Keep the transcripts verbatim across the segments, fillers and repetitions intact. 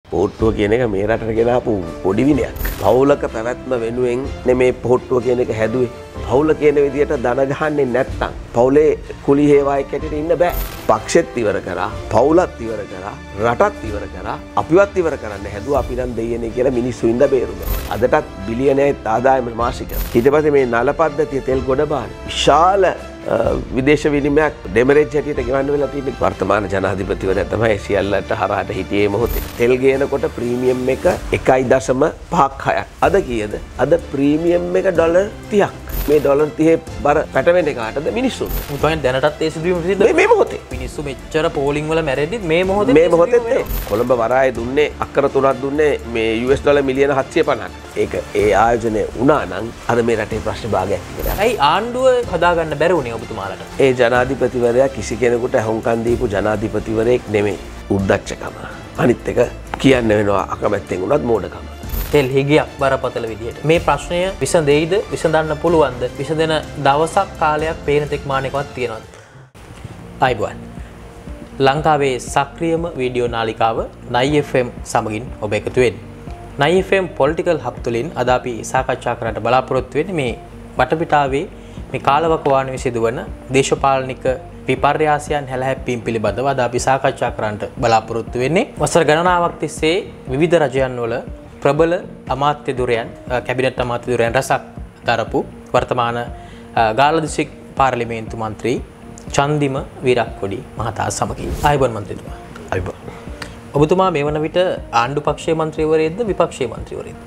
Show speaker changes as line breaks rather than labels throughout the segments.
පොහොට්ටුව කියන එක මේ රටට ගෙන ආපු පොඩි විනයක්. පවුලක පැවැත්ම වෙනුවෙන් නෙමේ පොහොට්ටුව කියන එක හැදුවේ. පවුල කියන විදිහට දන ගහන්නේ නැත්තම් පවුලේ කුලි හේවායෙක් හැටියට ඉන්න බෑ. පක්ෂෙත් ඉවර කරා, පවුලත් ඉවර කරා, රටත් ඉවර කරා, අපිවත් ඉවර කරන්න හැදුවා අපි නම් දෙයියනේ කියලා මිනිස්සු ඉඳ බේරුණා. අදටත් බිලියනයක් ආදායම මාසික. ඊට පස්සේ මේ නල පද්ධතිය තෙල් ගොඩ බාන විශාල විදේශ විනිමයක් ඩෙමරේජ් හැටියට ගෙවන්න වෙලා තියෙන වර්තමාන ජනාධිපතිවරයා තමයි සියල්ලට හරහට හිටියේ මොහොතේ. තෙල් ගේනකොට ප්‍රීමියම් එක එකයි දශම පහක් හයක්. අද කීයද? අද ප්‍රීමියම් එක ඩොලර් තිහක්. මේ ඩොලර් තිහේ බර පැටවෙන්නේ කාටද? මිනිස්සුන්ට.
උපයන් දැනටත් ඒ සිදුවීම සිද්ධ
මේ මොහොතේ.
මිනිස්සු මෙච්චර පෝලිං වල මැරෙද්දිත් මේ මොහොතේ
මේ මොහොතේ කොළඹ වරායේ දුන්නේ අක්කර තුනක් දුන්නේ මේ යූ එස් ඩොලර් මිලියන හත්සිය පනහක්. ඒක ඒ ආයෝජනය වුණා නම් අද මේ රටේ ප්‍රශ්න භාගයක් තිබුණා.
ඇයි ආණ්ඩුව හදාගන්න බැරි වුණේ ඔබතුමාලට?
ඒ ජනාධිපතිවරයා කිසි කෙනෙකුට හොංකන් දීපු ජනාධිපතිවරයෙක් නෙමෙයි. උද්දච්චකම. අනිත් එක කියන්න වෙනවා අකමැත්තෙන් උනත් මෝඩකම.
තෙල් හිගියක් බරපතල විදිහට මේ ප්‍රශ්නය විසඳෙයිද? විසඳන්න පුළුවන්ද? විසඳෙන දවසක් කාලයක් පේන තෙක් මානෙකවත් තියෙනවද? අයිබෝන්. ලංකාවේ සක්‍රියම වීඩියෝ නාලිකාව නයි එෆ් එම් සමගින් ඔබ එකතු වෙන්නේ. නයි එෆ් එම් පොලිටිකල් හබ් තුලින් අද අපි සාකච්ඡා කරන්නට බලාපොරොත්තු වෙන්නේ මේ වටපිටාවේ මේ කාලවකවානුවේ සිදුවන දේශපාලනික විපර්යාසයන් හැලහැප්පීම් පිළිබඳව අද අපි සාකච්ඡා කරන්නට බලාපොරොත්තු වෙන්නේ. වසර ගණනාවක් තිස්සේ විවිධ රජයන් වල ප්‍රබල අමාත්‍ය ධුරයන් කැබිනට් අමාත්‍ය ධුරයන් රසක් දරපු වර්තමාන ගාල්ල දිස්ත්‍රික් පාර්ලිමේන්තු මන්ත්‍රී චන්දිම වීරක්කොඩි මහතා සමගින් ආයුබෝවන් මන්ත්‍රීතුමා.
ආයුබෝවන්.
ඔබතුමා මේ වන විට ආණ්ඩු පක්ෂයේ මන්ත්‍රීවරයෙක්ද විපක්ෂයේ මන්ත්‍රීවරයෙක්ද?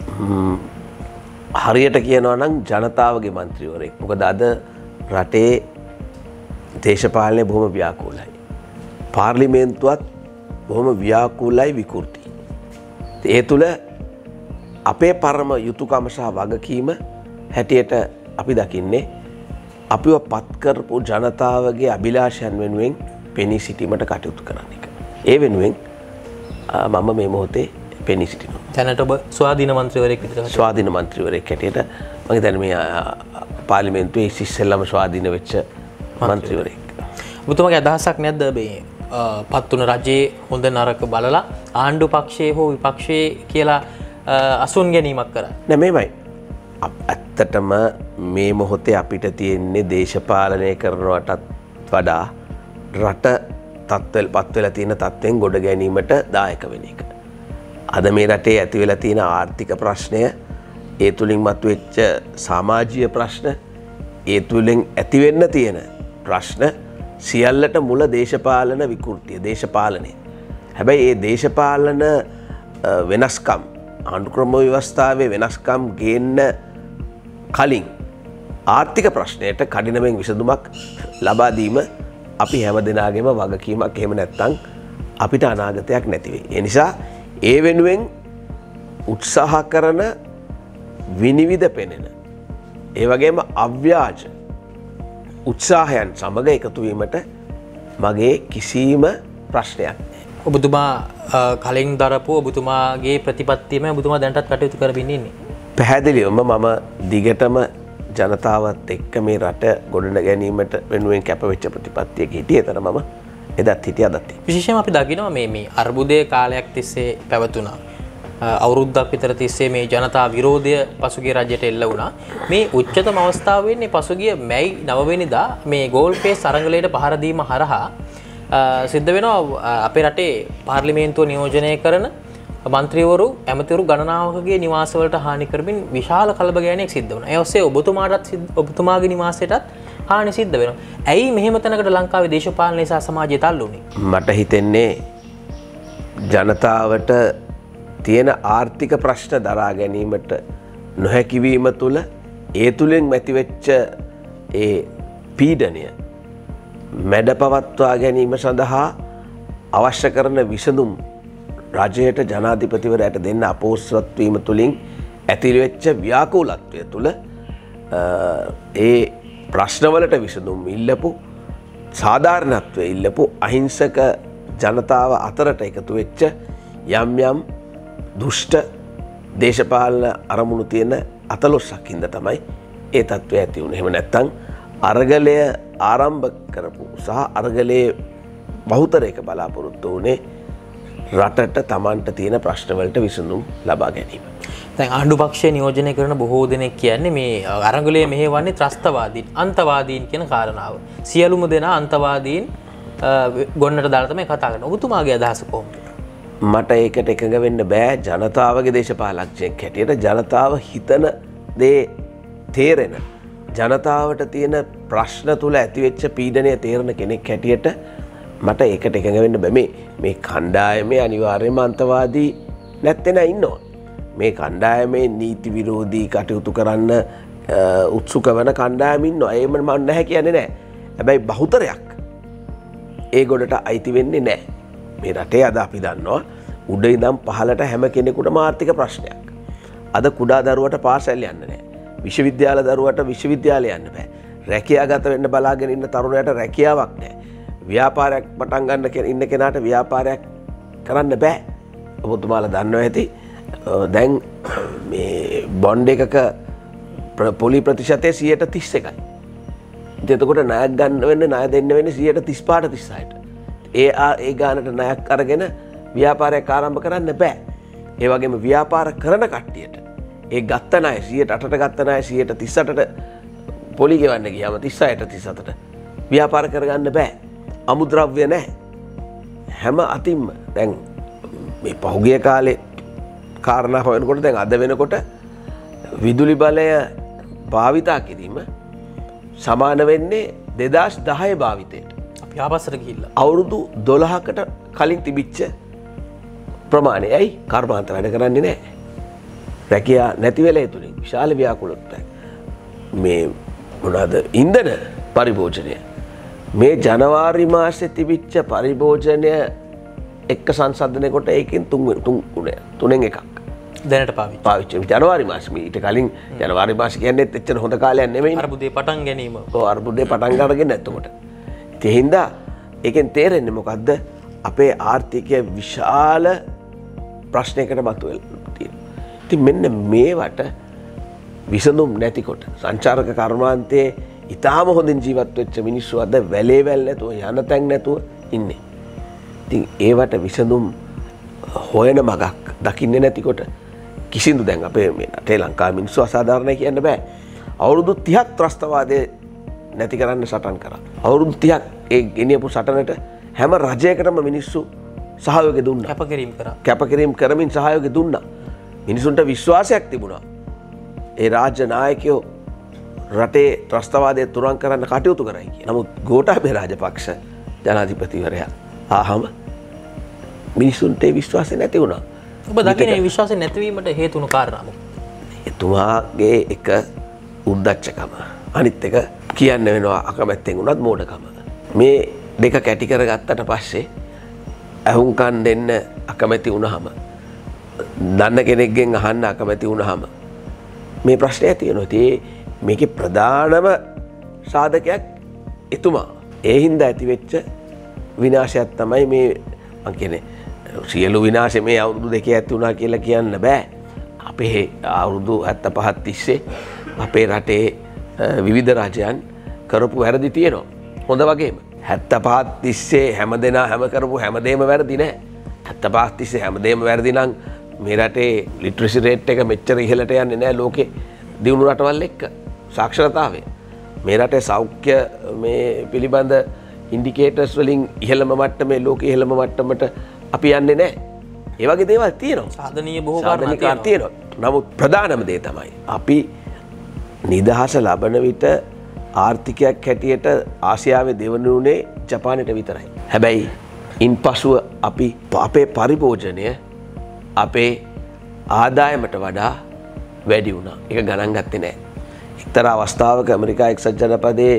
හරියට කියනවා නම් ජනතාවගේ මන්ත්‍රීවරයෙක්. මොකද අද රටේ දේශපාලනය බොහොම ව්‍යාකූලයි. පාර්ලිමේන්තුවත් බොහොම ව්‍යාකූලයි විකෘතියි. ඒ තුළ අපේ පරම යුතුයකම සහ වගකීම හැටියට අපි දකින්නේ අපිව පත් කරපු ජනතාවගේ අභිලාෂයන් වෙනුවෙන් පෙනී සිටීමට කටයුතු කරන එක. ඒ වෙනුවෙන් මම මේ මොහොතේ පෙනී සිටිනවා.
දැනට ඔබ ස්වාධීන මන්ත්‍රීවරයෙක් විදිහට
ස්වාධීන මන්ත්‍රීවරයෙක් හැටියට මම හිතන්නේ මේ පාර්ලිමේන්තුවේ ඉස්සෙල්ලාම ස්වාධීන වෙච්ච මන්ත්‍රීවරයෙක්.
ඔබතුමාගේ අදහසක් නැද්ද මේ පත් වුණ රජයේ හොඳ නරක බලලා ආණ්ඩු පක්ෂයේ හෝ විපක්ෂයේ කියලා අසුන් ගැනීමක් කරා?
නෑ මේමයි. ඇත්තටම මේ මොහොතේ අපිට තියෙන්නේ දේශපාලනය කරනවටත් වඩා රට තත්ත්වවල පත් වෙලා තියෙන තත්ත්වෙන් ගොඩ ගැනීමට දායක වෙන එක. අද මේ රටේ ඇති වෙලා තියෙන ආර්ථික ප්‍රශ්නය, ඒ තුලින් මතුවෙච්ච සමාජීය ප්‍රශ්න, ඒ තුලින් ඇති වෙන්න තියෙන ප්‍රශ්න සියල්ලට මුල දේශපාලන විකෘතිය, දේශපාලනය. හැබැයි මේ දේශපාලන වෙනස්කම් ආණ්ඩු ක්‍රම ව්‍යවස්ථාවේ වෙනස්කම් ගේන්න කලින් ආර්ථික ප්‍රශ්නයට කඩිනමෙන් විසඳුමක් ලබා දීම අපි හැම දෙනාගේම වගකීමක්. එහෙම නැත්නම් අපිට අනාගතයක් නැති වෙයි. ඒ නිසා ඒ වෙනුවෙන් උත්සාහ කරන විනිවිද පෙනෙන ඒ වගේම අව්‍යාජ උත්සාහයන් සමග එකතු වීමට මගේ කිසිම ප්‍රශ්නයක් නැහැ.
ඔබතුමා කලින් දරපු ඔබතුමාගේ ප්‍රතිපත්තියම ඔබතුමා දැනටත් කටයුතු කරමින් ඉන්නේ.
පැහැදිලිවම මම දිගටම ජනතාවත් එක්ක මේ රට ගොඩන ගැනීමට වෙනුවෙන් කැපවෙච්ච ප්‍රතිපත්තියක හිටියේ. එතන මම එදත් හිටියා අදත්.
විශේෂයෙන්ම අපි දකිනවා මේ මේ අර්බුදයේ කාලයක් තිස්සේ පැවතුණා. අවුරුද්දක් විතර තිස්සේ මේ ජනතා විරෝධය පසුගිය රජයට එල්ල වුණා. මේ උච්චතම අවස්ථාව වෙන්නේ පසුගිය මැයි නව වෙනිදා මේ ගෝල් පේස් අරගලයට පහර දීම හරහා සිද්ධ වෙනවා අපේ රටේ පාර්ලිමේන්තුව නියෝජනය කරන මන්ත්‍රීවරු ඇමතිවරු ගණනාවකගේ නිවාසවලට හානි කරමින් විශාල කලබගෑනියක් සිද්ධ වුණා. ඒ ඔස්සේ ඔබතුමාටත් ඔබතුමාගේ නිවාසයටත් හානි සිද්ධ වෙනවා. ඇයි මෙහෙම තැනකට ලංකාවේ දේශපාලනය සහ සමාජය තල්ලු වුනේ? මට
හිතෙන්නේ ජනතාවට තියෙන ආර්ථික ප්‍රශ්න දරා ගැනීමට නොහැකි වීම තුළ ඒ තුලින් ඇතිවෙච්ච ඒ පීඩනය මැඩ පවත්වා ගැනීම සඳහා අවශ්‍ය කරන විසඳුම් රජයට ජනාධිපතිවරයාට දෙන්න අපොහොසත් වීම තුලින් ඇතිවෙච්ච ව්‍යාකූලත්වය තුළ ඒ ප්‍රශ්නවලට විසඳුම් ඉල්ලපු සාධාරණත්වය ඉල්ලපු අහිංසක ජනතාව අතරට එකතු වෙච්ච යම් යම් දුෂ්ට දේශපාලන අරමුණු තියෙන අතලොස්සක් හින්දා තමයි ඒ තත්ත්වය ඇති වුනේ. එහෙම නැත්නම් අරගලය ආරම්භ කරපු සහ අරගලයේ බහුතරයක බලාපොරොත්තු වුණේ රටට තමන්ට තියෙන ප්‍රශ්නවලට විසඳුම් ලබා ගැනීම.
දැන් ආණ්ඩු පක්ෂය නියෝජනය කරන බොහෝ දෙනෙක් කියන්නේ මේ අරගලයේ මෙහෙවන්නේ ත්‍රස්තවාදීන් අන්තවාදීන් කියන කාරණාව. සියලුම දෙනා අන්තවාදීන් ගොන්නට දාලා තමයි කතා කරන්නේ. ඔබතුමාගේ අදහස කොහොමද?
මට ඒකට එකඟ වෙන්න බෑ. ජනතාවගේ දේශපාලනඥයෙක් හැටියට ජනතාව හිතන දේ තේරෙන ජනතාවට තියෙන ප්‍රශ්න තුල ඇතිවෙච්ච පීඩනය තේරෙන කෙනෙක් හැටියට මට ඒකට එකඟ වෙන්න බෑ. මේ මේ කණ්ඩායමේ අනිවාර්යයෙන්ම අන්තවාදී නැත්තේ නෑ ඉන්නවා. මේ කණ්ඩායමේ නීති විරෝධී කටයුතු කරන්න උත්සුක වෙන කණ්ඩායම් ඉන්නවා. ඒම මම නැහැ කියන්නේ නෑ. හැබැයි බහුතරයක් ඒ ගොඩට අයිති වෙන්නේ නෑ. මේ රටේ අද අපි දන්නවා උඩ ඉඳන් පහළට හැම කෙනෙකුටම ආර්ථික ප්‍රශ්නයක්. අද කුඩා දරුවට පාසල් යන්න නෑ. විශ්වවිද්‍යාල දරුවට විශ්වවිද්‍යාලය යන්න බෑ. රැකියාගත වෙන්න බලාගෙන ඉන්න තරුණයට රැකියාවක් නෑ. ව්‍යාපාරයක් පටන් ගන්න ඉන්න කෙනාට ව්‍යාපාරයක් කරන්න බෑ. ඔබතුමාලා දන්නවා ඇති දැන් මේ බොන්ඩ් එකක පොලි ප්‍රතිශතය සියයට තිස් එකයි. එතකොට ණයක් ගන්න වෙන්න ණය දෙන්න වෙන්නේ සියයට තිස් පහට තිස් හයට. ඒ ඒ ගානට ණයක් අරගෙන ව්‍යාපාරයක් ආරම්භ කරන්න බෑ. ඒ වගේම ව්‍යාපාර කරන කට්ටියට ඒ ගත්ත ණය සියයට අටට ගත්ත ණය සියයට තිස් අටට පොලි ගෙවන්න ගියාම තිස් හයට තිස් හතට ව්‍යාපාර කරගන්න බෑ. අමුද්‍රව්‍ය නැහැ. හැම අතින්ම දැන් මේ පහුගිය කාලේ කාරණා හොයනකොට දැන් අද වෙනකොට විදුලි බලය භාවිතා කිරීම සමාන වෙන්නේ දෙදාස් දහය භාවිතයට.
අපි ආපස්සට ගිහිල්ලා
අවුරුදු දොළහකට කලින් තිබිච්ච ප්‍රමාණය. ඇයි කර්මාන්ත වැඩ කරන්නේ නැහැ. රැකියා නැති වෙලා තුලින් විශාල ව්‍යාකූලත්වයක්. මේ මොනවාද ඉන්ධන පරිභෝජනය මේ ජනවාරි මාසේ තිබිච්ච පරිභෝජනය එක්ක සංසන්දනය කොට ඒකෙන් තුන් තුන් තුනෙන් එකක්
දැනට පාවිච්චි
පාවිච්චි ජනවාරි මාසෙ ඊට කලින් ජනවාරි මාසෙ කියන්නේ එච්චර හොඳ කාලයක් නෙමෙයි.
අර්බුදේ පටන් ගැනීම.
ඔව් අර්බුදේ පටන් ගන්නගෙන නැත්තකොට. ඒ හින්දා ඒකෙන් තේරෙන්නේ මොකද්ද? අපේ ආර්ථිකය විශාල ප්‍රශ්නයකට මතුවෙලා තියෙනවා. ඉතින් මෙන්න මේවට විසඳුම් නැතිකොට සංචාරක කර්මාන්තයේ ඉතාම හොඳින් ජීවත් වෙච්ච මිනිස්සු අද වැලේ වැල් නැතුව යන තැන් නැතුව ඉන්නේ. ඉතින් ඒවට විසඳුම් හොයන මගක් දකින්නේ නැතිකොට කිසිදු දැන් අපේ මේ රටේ ලංකාවේ මිනිස්සු අසාධාරණයි කියන්න බෑ. අවුරුදු තිහක් ත්‍රස්තවාදයේ නැති කරන්න සටන් කරා. අවුරුදු තිහක් ඒ ගෙනියපු සටනට හැම රජයකටම මිනිස්සු සහයෝගය දුන්නා.
කැපකිරීම කරා.
කැපකිරීම කරමින් සහයෝගය දුන්නා. මිනිසුන්ට විශ්වාසයක් තිබුණා. ඒ රාජ්‍ය නායකයෝ රටේ ත්‍රස්තවාදය තුරන් කරන්න කටයුතු කරයි කියලා. නමුත් ගෝඨාභය රාජපක්ෂ ජනාධිපතිවරයා ආහම මිනිසුන්ට ඒ විශ්වාසය නැති වුණා.
ඔබ දකින්නේ මේ විශ්වාසය නැතිවීමට හේතු වුණු කාරණා මොකක්ද?
එතුමාගේ එක උද්දච්චකම. අනිත් එක කියන්න වෙනවා අකමැත්තෙන් උනත් මෝඩකම. මේ දෙක කැටි කරගත්තට පස්සේ අහුම්කන් දෙන්න අකමැති වුණාම දන්න කෙනෙක්ගෙන් අහන්න අකමැති වුණාම මේ ප්‍රශ්නය ඇති වෙනවා. ඉතින් මේකේ ප්‍රධානම සාධකයක් එතුමා. ඒ හින්දා ඇතිවෙච්ච විනාශයක් තමයි මේ මං කියන්නේ සියලු විනාශය මේ අවුරුදු දෙකේ ඇති වුණා කියලා කියන්න බෑ. අපේ අවුරුදු හැත්තෑ පහක් තිස්සේ අපේ රටේ විවිධ රජයන් කරපු වැරදි තියෙනවා. හොඳ වගේම හැත්තෑ පහක් තිස්සේ හැමදෙනා හැම කරපු හැමදේම වැරදි නෑ. හැත්තෑ පහක් තිස්සේ හැමදේම වැරදි නම් මේ රටේ ලිටරසි රේට් එක මෙච්චර ඉහළට යන්නේ නෑ ලෝකේ දියුණු රටවල් එක්ක. සාක්ෂරතාවය මේ රටේ සෞඛ්‍ය මේ පිළිබඳ ඉන්ඩිකේටර්ස් වලින් ඉහළම මට්ටමේ ලෝකයේ ඉහළම මට්ටමට අපි යන්නේ නැහැ. ඒ වගේ දේවල් තියෙනවා.
සාධනීය බොහෝ
කාරණා තියෙනවා. නමුත් ප්‍රධානම දේ තමයි අපි නිදහස ලබන විට ආර්ථිකයක් හැටියට ආසියාවේ දෙවන උනේ ජපානයට විතරයි. හැබැයි ඉන්පසුව අපි අපේ පරිභෝජනය අපේ ආදායමට වඩා වැඩි වුණා. ඒක ගණන් ගත්තේ නැහැ. එක්තරා අවස්ථාවක ඇමරිකා එක්සත් ජනපදයේ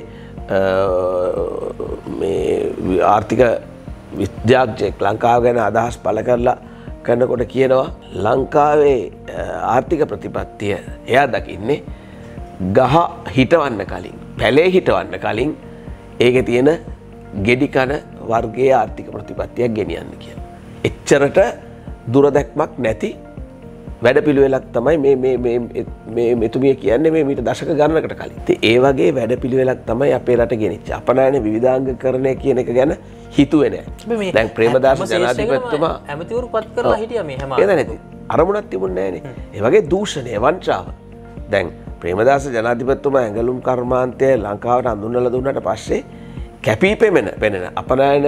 මේ ආර්ථික විද්‍යාඥයෙක් ලංකාව ගැන අදහස් පළ කරලා කරනකොට කියනවා ලංකාවේ ආර්ථික ප්‍රතිපත්තිය එයා දකින්නේ ගහ හිටවන්න කලින් පැලේ හිටවන්න කලින් ඒකේ තියෙන ගෙඩි කන වර්ගයේ ආර්ථික ප්‍රතිපත්තියක් ගෙනියන්න කියලා. එච්චරට දුරදැක්මක් නැති වැඩපිළිවෙලක් තමයි මේ මේ මේ මේ මෙතුමිය කියන්නේ මේ මීට දශක ගණනකට කලින්. ඉතින් ඒ වගේ වැඩපිළිවෙලක් තමයි අපේ රට ගෙනිච්ච. අපනයන විවිධාංගකරණය කියන එක ගැන හිතුවේ නෑ. දැන් ප්‍රේමදාස ජනාධිපතිතුමා
ඇමතිවරු පත් කරලා හිටියා මේ හැම
ඒ නැති අරමුණක් තිබුණේ නෑනේ. ඒ වගේ දූෂණය වංචාව. දැන් ප්‍රේමදාස ජනාධිපතිතුමා ඇඟලුම් කර්මාන්තය ලංකාවට හඳුන්වලා දුන්නාට පස්සේ කැපී පෙනෙන පෙනෙන අපනයන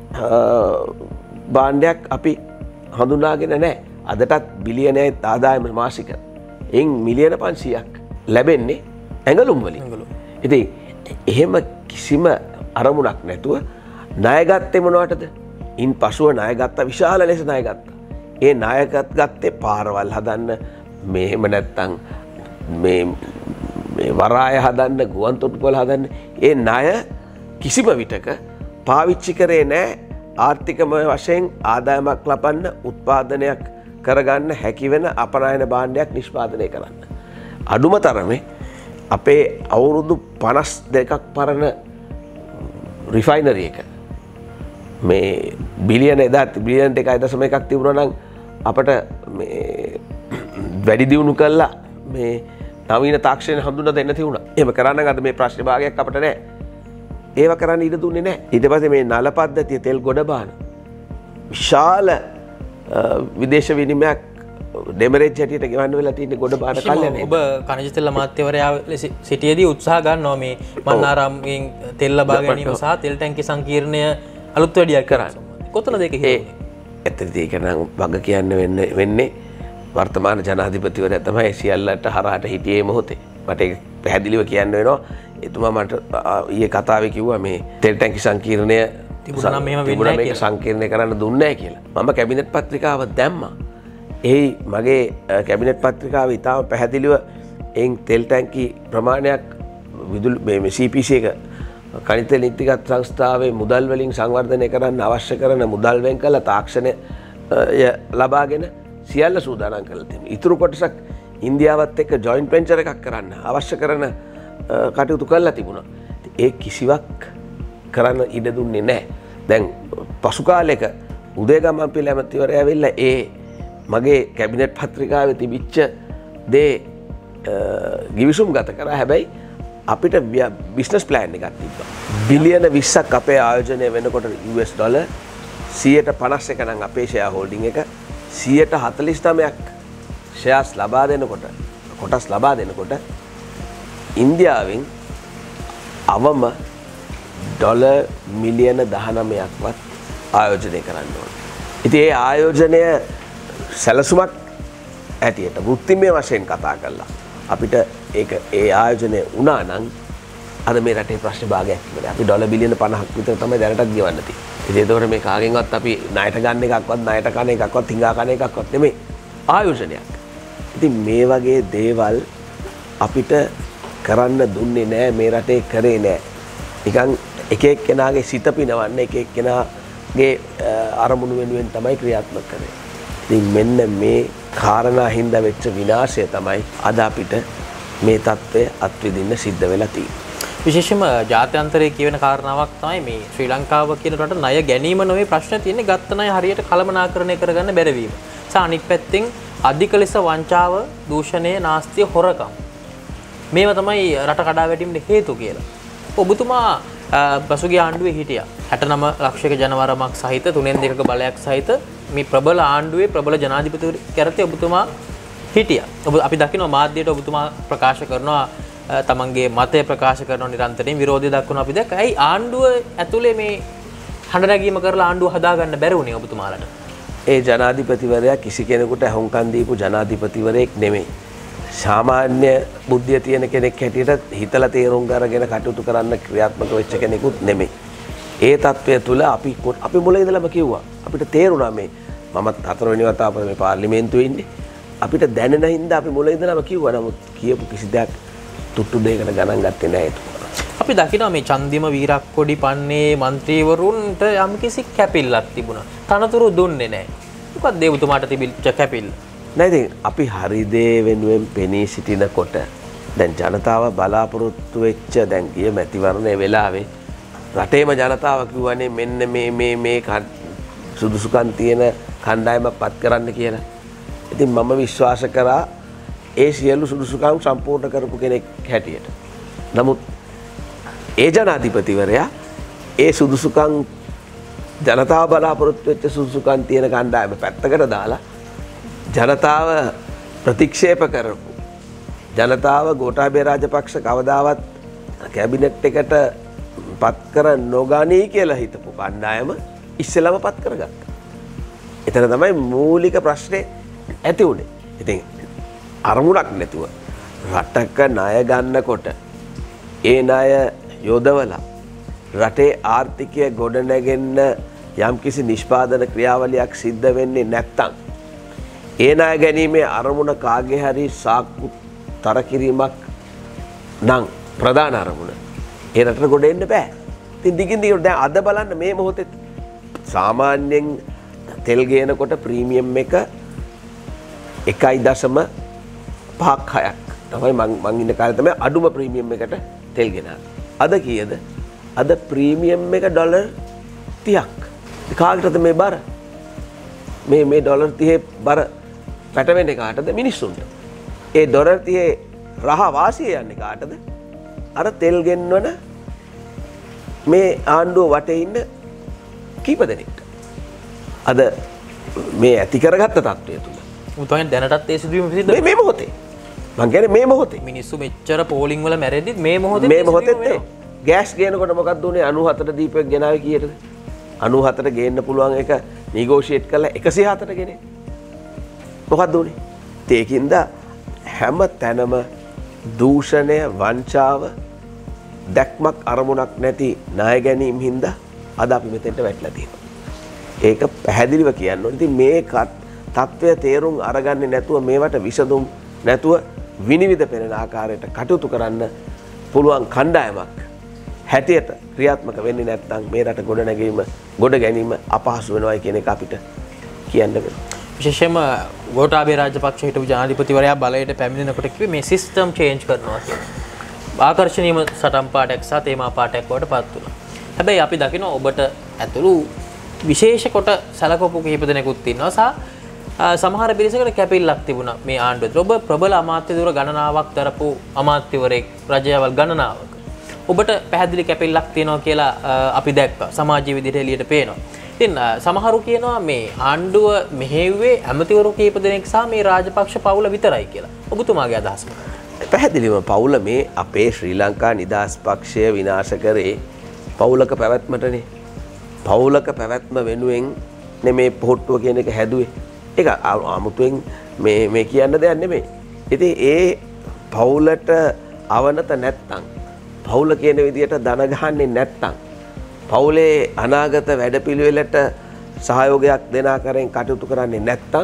භාණ්ඩයක් අපි හඳුනාගෙන නැහැ. අදටත් බිලියනයේ ආදායම මාසික එයින් මිලියන පන්සීයක් ලැබෙන්නේ ඇඟලුම් වලින්. ඉතින් එහෙම කිසිම අරමුණක් නැතුව ණය ගත්තේ මොනවටද? ඉන් පසුව ණය ගත්තා විශාල ලෙස ණය ගත්තා. ඒ ණය ගත්තේ පාරවල් හදන්න මෙහෙම නැත්තම් මේ මේ වරාය හදන්න ගුවන් තොටුපළ හදන්න ඒ ණය කිසිම විටක පාවිච්චි කරේ නැහැ ආර්ථිකමය වශයෙන් ආදායමක් ලබන්න උත්පාදනයක් කරගන්න හැකි වෙන අපනයන භාණ්ඩයක් නිෂ්පාදනය කරන්න. අඩුම තරමේ අපේ අවුරුදු පනස් දෙකක් පරණ රිෆයිනරි එක මේ බිලියන එදා බිලියන දෙකයි දශම එකක් තිබුණා නම් අපට මේ වැඩි දියුණු කළා මේ නවීන තාක්ෂණය හඳුන්වලා දෙන්න තියුණා. එහෙම කරන්න ගත්ත මේ ප්‍රශ්න භාගයක් අපිට නැහැ. ඒව කරන්න ඉඩ දුන්නේ නැහැ. ඊට පස්සේ මේ නල පද්ධතිය තෙල් ගොඩ බාන විශාල විදේශ විනිමයක් ඩෙමරේජ් හැටියට ගෙවන්න වෙලා තියෙන ගොඩ බාන කල්යනේ.
ඔබ khනිජ තෙල් අමාත්‍යවරයා සිටියේදී උත්සාහ ගන්නවා මේ මන්නාරම්ගෙන් තෙල් ලබා ගැනීම සහ තෙල් ටැංකිය සංකීර්ණය අලුත් වැඩියක් කරන්න. කොතනද ඒක කියන්නේ?
ඇත්තටම ඒක නම් වග කියන්න වෙන්නේ වෙන්නේ වර්තමාන ජනාධිපතිවරයා තමයි සියල්ලට හරහට හිටියේ මොහොතේ. මට ඒක පැහැදිලිව කියන්න වෙනවා. එතුමා මට ඊයේ කතාවේ කිව්වා මේ තෙල් ටැංකි සංකීර්ණය
තිබුණා නම් මෙහෙම වෙන්නේ නැහැ කියලා.
සංකීර්ණය කරන්න දුන්නේ නැහැ කියලා. මම කැබිනට් පත්‍රිකාව දැම්මා. එහි මගේ කැබිනට් පත්‍රිකාවේ ඉතාම පැහැදිලිව එයින් තෙල් ටැංකි ප්‍රමාණයක් විදුලි මේ සී පී සී එක කනිත නීතිගත සංස්ථාවේ මුදල් වලින් සංවර්ධනය කරන්න අවශ්‍ය කරන මුදල් වෙන් කළ තාක්ෂණය ලබාගෙන සියල්ල සූදානම් කරලා තියෙනවා. ඊටු කොටසක් ඉන්දියාවත් එක්ක ජොයින්ට් වෙන්චර් එකක් කරන්න අවශ්‍ය කරන කටයුතු කරලා තිබුණා. ඒ කිසිවක් කරන්න ඉඩ දුන්නේ නැහැ. දැන් පසු කාලයක උදේගමන් පිළ ඇමතිවරයා ඇවිල්ලා ඒ මගේ කැබිනට් පත්‍රිකාවේ තිබිච්ච දේ ගිවිසුම් ගත කරා. හැබැයි අපිට බිස්නස් ප්ලෑන් එකක් තිබ්බා. බිලියන විස්සක් අපේ ආයෝජනය වෙනකොට යූ එස් ඩොලර් සියයට පනස් එක නම් අපේ ෂෙයා හෝල්ඩින් එක සියයට හතළිස් නවයක් ෂෙයාස් ලබා දෙනකොට කොටස් ලබා දෙනකොට ඉන්දියාවෙන් අවම ඩොලර් මිලියන දහනවයක්වත් ආයෝජනය කරන්න ඕන. ඉතින් ඒ ආයෝජනය සැලසුමක් ඇටියට වෘත්තිමය වශයෙන් කතා කළා. අපිට ඒක ඒ ආයෝජනය වුණා නම් අද මේ රටේ ප්‍රශ්න භාගයක් තිබුණා. අපි ඩොලර් බිලියන පනහක් විතර තමයි දැනටත් ගෙවන්න තියෙන්නේ. ඉතින් ඒතකොට මේ කාගෙන්වත් අපි ණයට ගන්න එකක්වත් ණයට කන එකක්වත් හිඟා කන එකක්වත් නෙමෙයි ආයෝජනයක්. ඉතින් මේ වගේ දේවල් අපිට කරන්න දුන්නේ නැහැ මේ රටේ කරේ නැහැ. නිකන් එක එක්කෙනාගේ සිත පිනවන්න එක එක්කෙනාගේ අරමුණු වෙනුවෙන් තමයි ක්‍රියාත්මක කරන්නේ. ඉතින් මෙන්න මේ කාරණා හින්දා වෙච්ච විනාශය තමයි අද අපිට මේ தත්ත්වය අත්විඳින්න සිද්ධ වෙලා තියෙන්නේ.
විශේෂයෙන්ම ජාත්‍යන්තරයේ කියවෙන කාරණාවක් තමයි මේ ශ්‍රී ලංකාව කියන රට ණය ගැනීම නෙවෙයි ප්‍රශ්නේ තියෙන්නේ ගත්ත ණය හරියට කළමනාකරණය කරගන්න බැරි වීම. සහ අනිත් පැත්තෙන් අධික ලෙස වංචාව, දූෂණය, නාස්තිය, හොරකම් මේවා තමයි රට කඩා වැටීමේ හේතු කියලා. ඔබතුමා පසුගිය ආණ්ඩුවේ හිටියා. හැටනම ලක්ෂයක ජනවරමක් සහිත තුනෙන් දෙකක බලයක් සහිත මේ ප්‍රබල ආණ්ඩුවේ ප්‍රබල ජනාධිපතිවරු කරතේ ඔබතුමා හිටියා. ඔබ අපි දකිනවා මාධ්‍යයට ඔබතුමා ප්‍රකාශ කරනවා තමන්ගේ මතය ප්‍රකාශ කරනවා නිරන්තරයෙන් විරෝධය දක්වනවා අපි දැක්ක. ඇයි ආණ්ඩුව ඇතුලේ මේ හඬ නැගීම කරලා ආණ්ඩුව හදාගන්න බැරි වුණේ ඔබතුමාලට?
ඒ ජනාධිපතිවරයා කිසි කෙනෙකුට හොංකම් දීපු ජනාධිපතිවරයෙක් නෙමෙයි. සාමාන්‍ය බුද්ධිය තියෙන කෙනෙක් හැටියට හිතලා තේරුම් අරගෙන කටයුතු කරන්න ක්‍රියාත්මක වෙච්ච කෙනෙකුත් නෙමෙයි. ඒ තත්ත්වය තුළ අපි අපි මුල ඉඳලම කිව්වා. අපිට තේරුණා මේ මමත් හතරවෙනි වතාව මේ පාර්ලිමේන්තුවේ ඉන්නේ. අපිට දැනෙන හින්දා අපි මුල ඉඳලම කිව්වා. නමුත් කියපු කිසි දෙයක් තුට්ටු දෙයකට ගණන් ගත්තේ නැහැ ඒක.
අපි දකිනවා මේ චන්දිම වීරක්කොඩි පන්නේ മന്ത്രിවරුන්ට යම්කිසි කැපිල්ලක් තිබුණා. තනතුරු දුන්නේ නැහැ. මොකක්ද දේවතුමාට තිබිච්ච කැපිල්ල?
නෑ ඉතින් අපි හරි දේ වෙනුවෙන් පෙනී සිටිනකොට දැන් ජනතාව බලාපොරොත්තු වෙච්ච දැන් ගිය මැතිවරණයේ වෙලාවේ රටේම ජනතාව කිව්වනේ මෙන්න මේ මේ මේ සුදුසුකම් තියෙන කණ්ඩායමක් පත් කරන්න කියලා. ඉතින් මම විශ්වාස කරා ඒ සියලු සුදුසුකම් සම්පූර්ණ කරපු කෙනෙක් හැටියට. නමුත් ඒ ජනාධිපතිවරයා ඒ සුදුසුකම් ජනතාව බලාපොරොත්තු වෙච්ච සුදුසුකම් තියෙන කණ්ඩායම පැත්තකට දාලා ජනතාව ප්‍රතික්ෂේප කරපු ජනතාව ගෝඨාභය රාජපක්ෂ කවදාවත් කැබිනට් එකට පත් කර නොගනී කියලා හිතපු කණ්ඩායම ඉස්සෙල්ලාම පත් කරගත්තා. එතන තමයි මූලික ප්‍රශ්නේ ඇති වුණේ. ඉතින් අරමුණක් නැතුව රටක ණය ගන්නකොට ඒ ණය යොදවලා රටේ ආර්ථිකය ගොඩනැගෙන්න යම්කිසි නිෂ්පාදන ක්‍රියාවලියක් සිද්ධ වෙන්නේ නැත්තම් ඒ ණය ගැනීමේ අරමුණ කාගේ හරි සාක්කු තර කිරීමක් නම් ප්‍රධාන අරමුණ ඒ රටට ගොඩ එන්න බෑ. ඉතින් දිගින් දිගට දැන් අද බලන්න මේ මොහොතේ සාමාන්‍යයෙන් තෙල් ගේනකොට ප්‍රීමියම් එක එකයි දශම පහක් හයක් තමයි මං මං ඉන්න කාලේ තමයි අඩුම ප්‍රීමියම් එකට තෙල් ගෙනාවේ. අද කීයද? අද ප්‍රීමියම් එක ඩොලර් තිහක්. කාටද මේ බර? මේ මේ ඩොලර් තිහේ බර පැටවෙන්නේ කාටද? මිනිස්සුන්ට. ඒ ඩොලර් තිහේ රහ වාසිය යන්නේ කාටද? අර තෙල් ගෙන්වන මේ ආණ්ඩුව වටේ ඉන්න කීප දෙනෙක්ට. අද මේ ඇති කරගත්ත තත්ත්වය තුල
උතුම් දැනටත් ඒ සිදුවීම සිද්ධ
මේ මේ මොහොතේ මං කියන්නේ මේ මොහොතේ
මිනිස්සු මෙච්චර පෝලිං වල මැරෙද්දි මේ මොහොතේ
මේ මොහොතේ ගෑස් ගේනකොට මොකක්ද උනේ අනූහතට දීපයක් ගෙනාවේ කීයටද අනූහතට ගේන්න පුළුවන් එක නිගෝෂියේට් කරලා එකසිය හතට ගෙනේ මොකක්ද උනේ ඒකින්ද හැම තැනම දූෂණය වංචාව දැක්මක් අරමුණක් නැති ණය ගැනීම හින්දා අද අපි මෙතෙන්ට වැටලා තියෙනවා. ඒක පැහැදිලිව කියන්න ඕනේ. ඉතින් මේ තත්ත්වය තේරුම් අරගන්නේ නැතුව මේවට විසඳුම් නැතුව විනිවිද පෙනෙන ආකාරයට කටයුතු කරන්න පුළුවන් කණ්ඩායමක් හැටියට ක්‍රියාත්මක වෙන්නේ නැත්නම් මේ රට ගොඩ නැගීම ගොඩ ගැනීම අපහසු වෙනවායි කියන එක අපිට කියන්න වෙනවා.
විශේෂයෙන්ම ගෝඨාභය රාජපක්ෂ හිටපු ජනාධිපතිවරයා බලයට පැමිණෙනකොට කිව්වේ මේ සිස්ටම් චේන්ජ් කරනවා කියලා. ආකර්ශනීයම සටන් පාඩයක් සහ තේමා පාඩයක් වලට පත් වුණා. හැබැයි අපි දකිනවා ඔබට ඇතුළු විශේෂ කොට සැලකපු කිහිප දෙනෙකුත් ඉන්නවා සහ සමහර පිරිසකට කැපිල්ලක් තිබුණා මේ ආණ්ඩුවේ. ඔබ ප්‍රබල අමාත්‍ය ධුර ගණනාවක් දරපු අමාත්‍යවරයෙක් රජයවල් ගණනාවක. ඔබට පැහැදිලි කැපිල්ලක් තියෙනවා කියලා අපි දැක්කා. සමාජීය විදිහට එළියට පේනවා. ඉතින් සමහරු කියනවා මේ ආණ්ඩුව මෙහෙව්වේ ඇමතිවරු කීප දෙනෙක් සහ මේ රාජපක්ෂ පවුල විතරයි කියලා. ඔබතුමාගේ අදහස මොකක්ද?
පැහැදිලිවම පවුල මේ අපේ ශ්‍රී ලංකා නිදහස් පක්ෂය විනාශ කරේ පවුලක පැවැත්මටනේ. පවුලක පැවැත්ම වෙනුවෙන් නෙමේ පොහොට්ටුව කියන එක හැදුවේ. ඒක 아무තෙන් මේ මේ කියන්න දෙයක් නෙමෙයි. ඉතින් ඒ පවුලට අවනත නැත්තම් පවුල කියන විදියට දන ගහන්නේ නැත්තම් පවුලේ අනාගත වැඩපිළිවෙලට සහයෝගයක් දෙන ආකාරයෙන් කටයුතු කරන්නේ නැත්තම්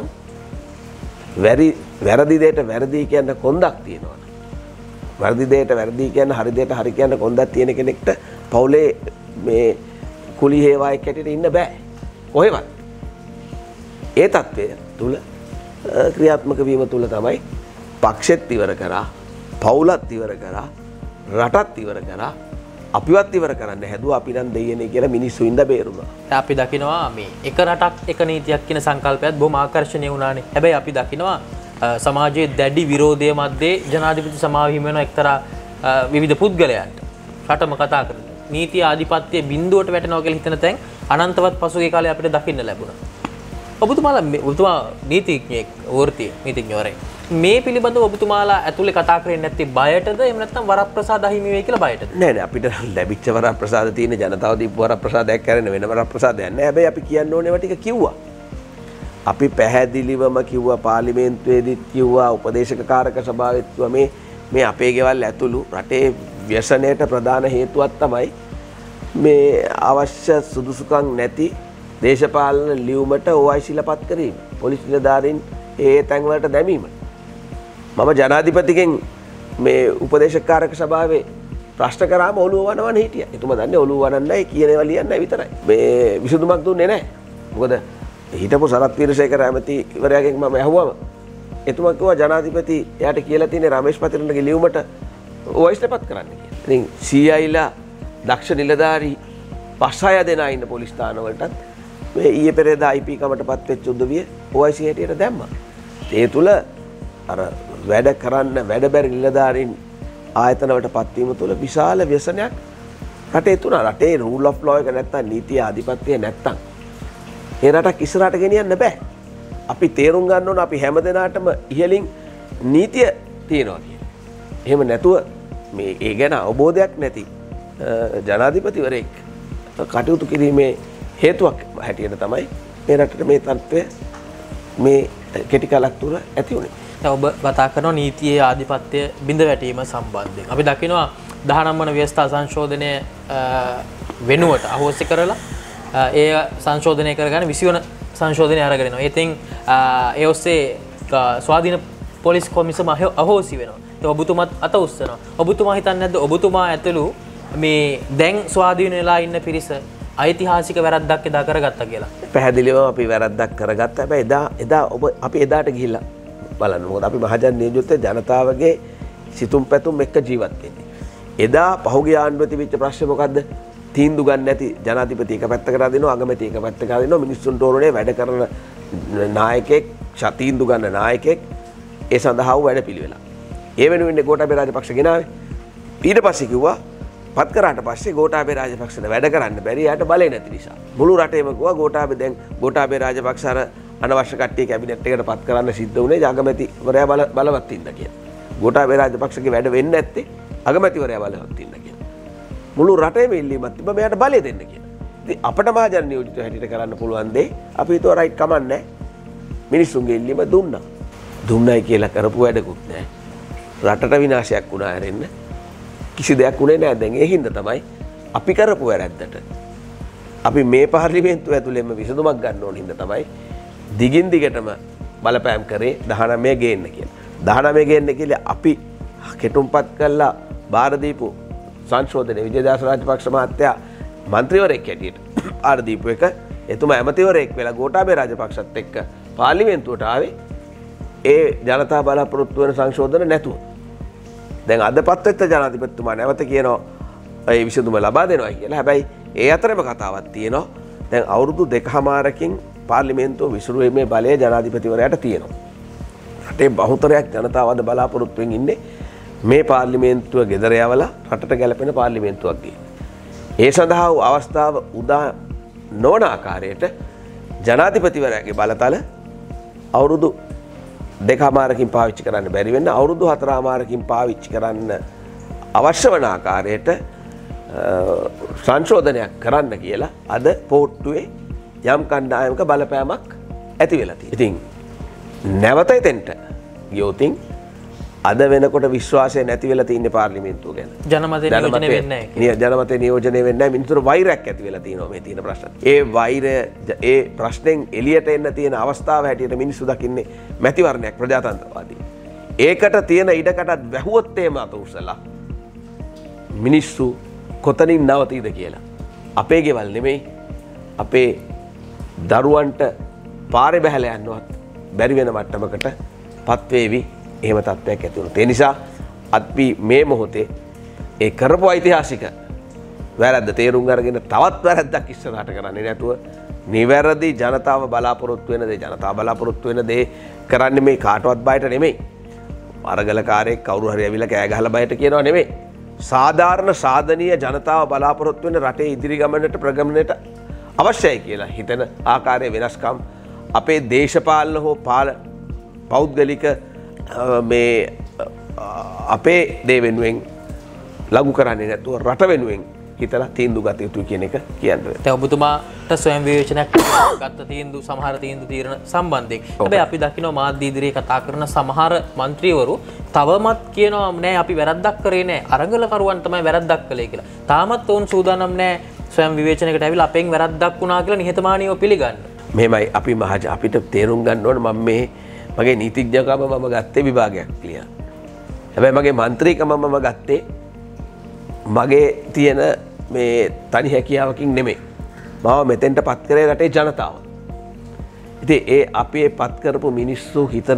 වැරදි වැරදි දෙයට වැරදි කියන කොන්දක් තියෙනවා. වැරදි දෙයට වැරදි කියන හරි දෙයට හරි කියන කොන්දක් තියෙන කෙනෙක්ට පවුලේ මේ කුලි හේවායක් හැටියට ඉන්න බෑ. කොහෙවත්. ඒ තත්ත්වය තුල ක්‍රියාත්මක වීම තුල තමයි පක්ෂෙත් ඉවර කරා, පවුලත් ඉවර කරා, රටත් ඉවර කරා, අපිවත් ඉවර කරන්න හැදුවා අපි නම් දෙයියනේ කියලා මිනිස්සු ඉඳ බේරුණා.
අපි දකිනවා මේ එක රටක් එක නීතියක් කියන සංකල්පයත් බොහොම ආකර්ෂණීය වුණානේ. හැබැයි අපි දකිනවා සමාජයේ දැඩි විරෝධය මැද්දේ ජනාධිපති සමාව හිමි වෙන එක්තරා විවිධ පුද්ගලයන්ට රටම කතා කරනවා. නීති ආධිපත්‍ය බිඳුවට වැටෙනවා කියලා හිතන තැන් අනන්තවත් පසුගිය කාලේ අපිට දකින්න ලැබුණා. ඔබතුමාලා ඔබතුමා නීතිඥයෙක් වෘත්තීය නීතිඥවරයෙක්. මේ පිළිබඳව ඔබතුමාලා ඇතුලේ කතා කරන්නේ නැත්තේ බයටද එහෙම නැත්නම් වරප්‍රසාද අහිමි වෙයි කියලා බයටද?
නෑ නෑ අපිට ලැබිච්ච වරප්‍රසාද තියෙන ජනතාව දීපු වරප්‍රසාදයක් කරන්නේ වෙන වරප්‍රසාදයක් නෑ. හැබැයි අපි කියන්න ඕනේ ඒවා ටික කිව්වා. අපි පැහැදිලිවම කිව්වා පාර්ලිමේන්තුවේදීත් කිව්වා උපදේශක කාරක සභාවෙත් කිව්වා මේ මේ අපේ ගෙවල් ඇතුළු රටේ ව්‍යසනයට ප්‍රධාන හේතුවක් තමයි මේ අවශ්‍ය සුදුසුකම් නැති දේශපාලන ලියුමට ඕයි ශිලපත් කිරීම. පොලිස් නිලධාරීන් ඒ තැන් වලට දැමීම. මම ජනාධිපතිගෙන් මේ උපදේශක කාරක සභාවේ ප්‍රශ්න කරාම ඔළුව වනවන හිටියා. එතුමා දන්නේ ඔළුව වනන්නයි කියන ඒවා ලියන්නයි විතරයි. මේ විසඳුමක් දුන්නේ නැහැ. මොකද හිටපු සරත් වීරසේකර ඇමති ඉවරයාගෙන් මම ඇහුවම එතුමා කිව්වා ජනාධිපති එයාට කියලා තියෙන රමේෂ් පතිරණගේ ලියුමට ඕයි ශිලපත් කරන්න කියලා. ඉතින් සී අයිලා දක්ෂ නිලධාරී පස් හය දෙනා ඉන්න පොලිස් ස්ථාන වලටත් මේ ඊයේ පෙරේදා අයි පී කමටපත් වෙච්ච උදවිය ඕයි සී හැටියට දැම්මා. ඒ තුළ අර වැඩ කරන්න වැඩ බැරි නිලධාරීන් ආයතනවලට පත්වීම තුළ විශාල ව්‍යසනයක් රටේ තුන රටේ රූල් ඔෆ් ලෝ එක නැත්තම් නීතිය ආධිපත්‍යය නැත්තම් ඒ රටක් ඉස්සරහට ගෙනියන්න බෑ. අපි තේරුම් ගන්න ඕන අපි හැමදෙනාටම ඉහළින් නීතිය තියෙනවා කියන්නේ. එහෙම නැතුව මේ ඒ ගැන අවබෝධයක් නැති ජනාධිපතිවරයෙක් කටයුතු කිරීමේ හේතුවක් හැටියට තමයි මේ රටට මේ තත්ත්වය මේ කෙටි කාලයක් තුර ඇති වුණේ.
ඔබ කතා කරන නීතියේ ආධිපත්‍ය බිඳ වැටීම සම්බන්ධයෙන් අපි දකිනවා දහනව වන ව්‍යවස්ථා සංශෝධනය වෙනුවට අහෝසි කරලා ඒ සංශෝධනය කරගන්න විසි වන සංශෝධනය අරගෙන යනවා. ඉතින් ඒ ඔස්සේ ස්වාධීන පොලිස් කොමිසම අහෝසි වෙනවා. ඒ ඔබතුමාත් අත උස්සනවා. ඔබතුමා හිතන්නේ නැද්ද ඔබතුමා ඇතුළු මේ දැන් ස්වාධීන වෙලා ඉන්න පිරිස ඓතිහාසික වැරද්දක් එදා කරගත්තා කියලා?
පැහැදිලිව අපි වැරද්දක් කරගත්තා. හැබැයි එදා එදා ඔබ අපි එදාට ගිහිල්ලා බලන්න. මොකද අපි මහජන නියෝජිත ජනතාවගේ සිතුම් පැතුම් එක්ක ජීවත් වෙන්නේ. එදා පහුගිය ආණ්ඩුවේ තිබිච්ච ප්‍රශ්නේ මොකද්ද? තීන්දුව ගන්න නැති ජනාධිපති එක පැත්තකට අදිනවා, අගමැති එක පැත්තකට අදිනවා. මිනිස්සුන්ට ඕනේ වැඩ කරන නායකයෙක්, තීන්දුව ගන්න නායකයෙක් ඒ සඳහා වූ වැඩපිළිවෙල. ඒ වෙනුවෙන් ගෝඨාභය රාජපක්ෂ ගෙනාවේ. ඊට පස්සේ කිව්වා පත් කරාට පස්සේ ගෝඨාභය රාජපක්ෂට වැඩ කරන්න බැරි යාට බලය නැති නිසා. මුළු රටේම කිව්වා ගෝඨාභය දැන් ගෝඨාභය රාජපක්ෂ අර අනවශ්‍ය කට්ටිය කැබිනට් එකට පත් කරන්න සිද්ධ වුණේ අගමැතිවරයා බල බලවත් ඉන්න කියලා. ගෝඨාභය රාජපක්ෂගේ වැඩ වෙන්නේ නැත්තේ අගමැතිවරයා බලවත් ඉන්න කියලා. මුළු රටේම ඉල්ලීමක් තිබ්බා මෙයාට බලය දෙන්න කියලා. ඉතින් අපිට මහජන නියෝජිත හැටියට කරන්න පුළුවන් දේ අපි හිතුවා රයිට් කමන්නේ මිනිස්සුන්ගේ ඉල්ලීම දුන්නා. දුන්නයි කියලා කරපු වැඩකුත් නැහැ. රටට විනාශයක් වුණා හැරෙන්න කිසි දෙයක් උනේ නැහැ. දැන් ඒ හින්දා තමයි අපි කරපු වැරද්දට අපි මේ පාර්ලිමේන්තුව ඇතුළෙම විසඳුමක් ගන්න ඕන හින්දා තමයි දිගින් දිගටම බලපෑම් කරේ දහනවය ගේන්න කියලා. දහනවය ගේන්න කියලා අපි කෙටුම්පත් කළා බාර දීපු සංශෝධනයේ විජේදාස රාජපක්ෂ මහත්තයා මන්ත්‍රීවරයෙක් හැටියට ආර දීපු එක එතුමා ඇමතිවරයෙක් වෙලා ගෝඨාභය රාජපක්ෂත් එක්ක පාර්ලිමේන්තුවට ආවේ ඒ ජනතා බලාපොරොත්තු වෙන සංශෝධන නැතුව. දැන් අදපත් වෙච්ච ජනාධිපතිතුමා නැවත කියනවා ඒ විසඳුම ලබා දෙනවා කියලා. හැබැයි ඒ අතරම කතාවක් තියෙනවා. දැන් අවුරුදු දෙකමාරකින් පාර්ලිමේන්තුව විසිරුවීමේ බලය ජනාධිපතිවරයාට තියෙනවා. රටේ බහුතරයක් ජනතාව අද බලාපොරොත්තුෙන් ඉන්නේ මේ පාර්ලිමේන්තුව ගෙදර යවලා රටට ගැලපෙන පාර්ලිමේන්තුවක් ගේ. ඒ සඳහා වූ අවස්ථාව උදා නොවන ආකාරයට ජනාධිපතිවරයාගේ බලතල අවුරුදු දෙකමාරකින් පාවිච්චි කරන්න බැරි වෙන්න අවුරුදු හතරමාරකින් පාවිච්චි කරන්න අවශ්‍ය වන ආකාරයට සංශෝධනයක් කරන්න කියලා අද පෝට්ටුවේ යම් කණ්ඩායමක බලපෑමක් ඇති වෙලා තියෙනවා. ඉතින් නැවත එතෙන්ට ගියොතින් අද වෙනකොට විශ්වාසය නැති වෙලා තියෙන පාර්ලිමේන්තුව ගැන.
ජනමතය නියෝජනය වෙන්නේ නැහැ.
ජනමතය නියෝජනය වෙන්නේ නැහැ. මිනිස්සුන්ට වෛරයක් ඇති වෙලා තියෙනවා මේ තියෙන ප්‍රශ්න. ඒ වෛරය ඒ ප්‍රශ්නෙන් එළියට එන්න තියෙන අවස්ථාව හැටියට මිනිස්සු දකින්නේ මැතිවරණයක් ප්‍රජාතන්ත්‍රවාදී. ඒකට තියෙන ඉඩකටත් වැහුවොත් එහෙම අත උසලා මිනිස්සු කොතනින් නවතීද කියලා. අපේ ගෙවල් නෙමෙයි අපේ දරුවන්ට පාරේ බැහැලා යන්නවත් බැරි වෙන මට්ටමකට පත් වේවි. එහෙම තත්ත්වයක් ඇති වුණා. ඒ නිසා අපි මේ මොහොතේ ඒ කරපු ඓතිහාසික වැරද්ද තේරුම් අරගෙන තවත් වැරද්දක් ඉස්සරහට කරන්නේ නැතුව නිවැරදි ජනතාව බලාපොරොත්තු වෙන දේ ජනතාව බලාපොරොත්තු වෙන දේ කරන්නේ මේ කාටවත් බයට නෙමෙයි. අරගලකාරයෙක් කවුරු හරි ඇවිල්ලා කෑ ගහලා බයට කියනවා නෙමෙයි. සාධාරණ සාධනීය ජනතාව බලාපොරොත්තු වෙන රටේ ඉදිරි ගමනට ප්‍රගමනයට අවශ්‍යයි කියලා හිතන ආකාරයේ වෙනස්කම් අපේ දේශපාලන හෝ පාල පෞද්ගලික මේ අපේ දේ වෙනුවෙන් ලඝු කරන්නේ නැතුව රට වෙනුවෙන් හිතලා තීන්දුව ගත යුතුයි කියන එක කියන්නේ.
දැන් ඔබතුමාට ස්වයං විවේචනයක් ගත්ත තීන්දුව සමහර තීන්දුව తీරන සම්බන්ධයෙන්. හැබැයි අපි දකිනවා මාධ්‍ය ඉදිරියේ කතා කරන සමහර മന്ത്രിවරු තවමත් කියනවා නෑ අපි වැරද්දක් කරේ නෑ අරගලකරුවන් තමයි වැරද්දක් කළේ කියලා. තාමත් වුන් සූදානම් නෑ ස්වයං විවේචනයකට ඇවිල්ලා අපෙන් වැරද්දක් වුණා කියලා නිහතමානීව පිළිගන්න.
මෙහෙමයි අපි මහජ අපිට තේරුම් ගන්න ඕන මම මේ මගේ නීතිඥකම මම ගත්තේ විභාගයක් ලියලා. හැබැයි මගේ මන්ත්‍රීකම මම ගත්තේ මගේ තියෙන මේ තනි හැකියාවකින් නෙමෙයි. මම මෙතෙන්ට පත් කරේ රටේ ජනතාව. ඉතින් ඒ අපි පත් කරපු මිනිස්සු හිතන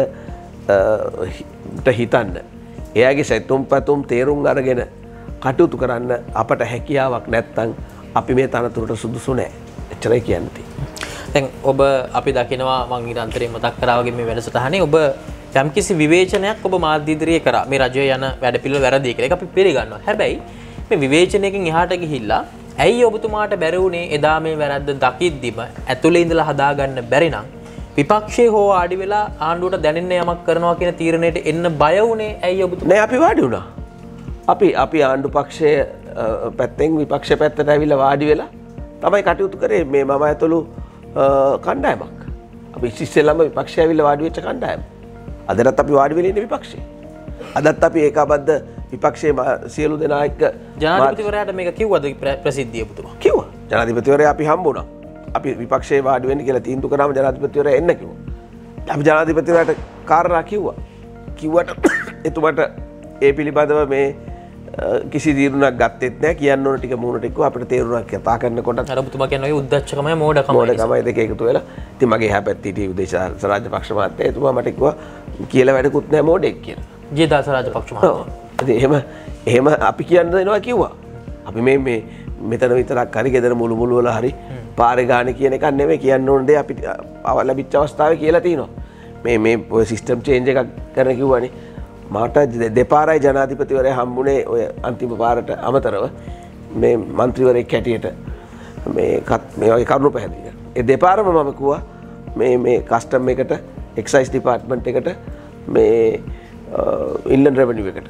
විදියට හිතන්න. එයාගේ සැතුම් පැතුම් තේරුම් අරගෙන කටයුතු කරන්න අපට හැකියාවක් නැත්තම් අපි මේ තනතුරට සුදුසු නෑ. එච්චරයි කියන්නේ.
දැන් ඔබ අපි දකිනවා මම ඊට මතක් කරා වගේ මේ වැඩසටහනේ ඔබ යම්කිසි විවේචනයක් ඔබ මාධ්‍ය ඉදිරියේ කරා මේ රජය යන වැඩපිළිවෙල වැරදි කියලා. ඒක අපි පිළිගන්නවා. හැබැයි මේ විවේචනයකින් එහාට ගිහිල්ලා ඇයි ඔබතුමාට බැරි වුණේ එදා මේ වැරද්ද දකිද්දිම ඇතුලේ ඉඳලා හදාගන්න බැරි නම් විපක්ෂයේ හෝ ආඩි වෙලා ආණ්ඩුවට දැනෙන්න යමක් කරනවා කියන තීරණයට එන්න බය වුණේ ඇයි ඔබතුමා?
නෑ අපි වාඩි වුණා. අපි අපි ආණ්ඩු පක්ෂයේ පැත්තෙන් විපක්ෂ පැත්තට ඇවිල්ලා වාඩි වෙලා තමයි කටයුතු කරේ මේ මම ඇතුළු කණ්ඩායමක්. අපි ඉස්සෙල්ලාම විපක්ෂය ඇවිල්ලා වාඩි වෙච්ච කණ්ඩායම. අදටත් අපි වාඩි වෙලා ඉන්නේ විපක්ෂයේ. අදත් අපි ඒකාබද්ධ විපක්ෂයේ සියලු දෙනා එක්ක
ජනාධිපතිවරයාට මේක කිව්වද ප්‍රසිද්ධිය ඔබතුමා?
කිව්වා. ජනාධිපතිවරයා අපි හම්බුණා. අපි විපක්ෂයේ වාඩි වෙන්න කියලා තීන්දුව කරාම ජනාධිපතිවරයා එන්න කිව්වා. අපි ජනාධිපතිවරයාට කාරණා කිව්වා. කිව්වට එතුමාට ඒ පිළිබඳව මේ කිසි තීරණයක් ගත්තෙත් නැහැ. කියන්න ඕන ටික මූණට එක්ක අපිට තේරුණා කතා කරනකොට
අර ඔබතුමා කියන්නේ ඔය උද්දච්චකමයි මෝඩකමයි
මෝඩකමයි දෙක එකතු වෙලා ඉතින් මගේ එහා පැත්තේ හිටිය විදේශ රාජපක්ෂ මහත්තයා එතුමා මට කිව්වා කියලා වැඩකුත් නැහැ මෝඩෙක් කියලා.
ජයදාස රාජපක්ෂ මහත්තයා.
ඉතින් එහෙම එහෙම අපි කියන්න දෙනවා කිව්වා. අපි මේ මේ මෙතන විතරක් හරි ගෙදර මුළු මුළු වල හරි පාරේ ගානේ කියන එකක් නෙමෙයි කියන්න ඕන දේ අපි ලැබිච්ච අවස්ථාවේ කියලා තිනවා. මේ මේ ඔය සිස්ටම් චේන්ජ් එකක් කරන්න කිව්වනේ. මට දෙපාරයි ජනාධිපතිවරයා හම්බුනේ ඔය අන්තිම පාරට අමතරව මේ മന്ത്രിවරයෙක් හැටියට මේ මේ වගේ කරුණු පැහැදිලි කරා. ඒ දෙපාරම මම කිව්වා මේ මේ කස්ටම් එකට එක්සයිස් ඩිපාර්ට්මන්ට් එකට මේ ඉන්ලන්ඩ් රෙවෙනියු එකට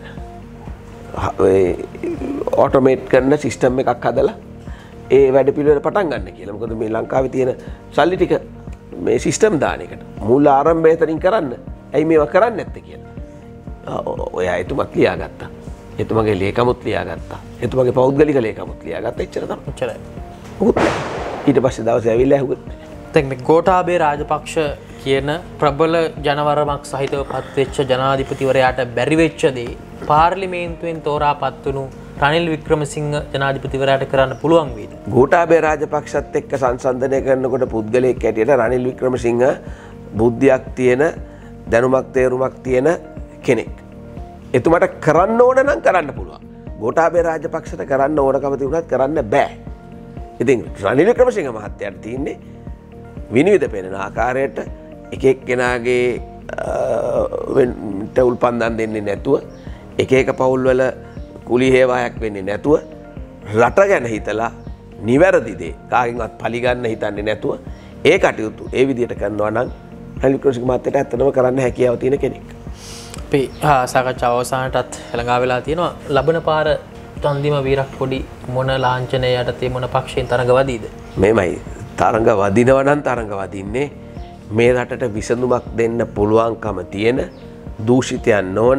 ඔටෝමේට් කරන සිස්ටම් එකක් හදලා ඒ වැඩ පිළිවෙල පටන් ගන්න කියලා. මොකද මේ ලංකාවේ තියෙන සල්ලි ටික මේ සිස්ටම් දාන එකට මූල ආරම්භය එතනින් කරන්න. ඇයි මේවා කරන්නේ නැත්තේ කියලා. ඔය එතුමත් ලියාගත්තා. එතුමගේ ලේකමුත් ලියාගත්තා. එතුමගේ පෞද්ගලික ලේකමුත් ලියාගත්තා. එච්චර තමයි.
එච්චරයි.
මොකුත් ඊට පස්සේ දවසේ ඇවිල්ලා ඇහුවෙත්.
දැන් මේ ගෝඨාභය රාජපක්ෂ කියන ප්‍රබල ජනවරමක් සහිතව පත්වෙච්ච ජනාධිපතිවරයාට බැරි වෙච්ච දේ පාර්ලිමේන්තුවෙන් තෝරාපත් වුණු රනිල් වික්‍රමසිංහ ජනාධිපතිවරයාට කරන්න පුළුවන් වේද?
ගෝඨාභය රාජපක්ෂත් එක්ක සංසන්දනය කරනකොට පුද්ගලයෙක් හැටියට රනිල් වික්‍රමසිංහ බුද්ධියක් තියෙන දැනුමක් තේරුමක් තියෙන කෙනෙක්. එතුමාට කරන්න ඕන නම් කරන්න පුළුවන්. ගෝඨාභය රාජපක්ෂට කරන්න ඕනකම තිබුණත් කරන්න බෑ. ඉතින් රනිල් වික්‍රමසිංහ මහත්තයාට තියෙන්නේ විනිවිද පෙනෙන ආකාරයට එක එක්කෙනාගේ වෙන්ට උල්පන්දම් දෙන්නේ නැතුව එක එක පවුල්වල කුලි හේවායක් වෙන්නේ නැතුව රට ගැන හිතලා නිවැරදි දේ කාගෙන්වත් පරිගන්න හිතන්නේ නැතුව ඒ කටයුතු ඒ විදිහට කරනවා නම් රනිල් වික්‍රමසිංහ මහත්තයාට ඇත්තටම කරන්න හැකියාව තියෙන කෙනෙක්.
අපි සාකච්ඡාව අවසානටත් ළඟා වෙලා තියෙනවා. ලබන පාර තන්දිම වීරක් පොඩි මොන ලාංඡනය යටතේ මොන පක්ෂයෙන් තරඟ වදීද?
මේමයි තරඟ වදිනවා නම් තරඟ වදින්නේ මේ රටට විසඳුමක් දෙන්න පුළුවන්කම තියෙන දූෂිතයන් නොවන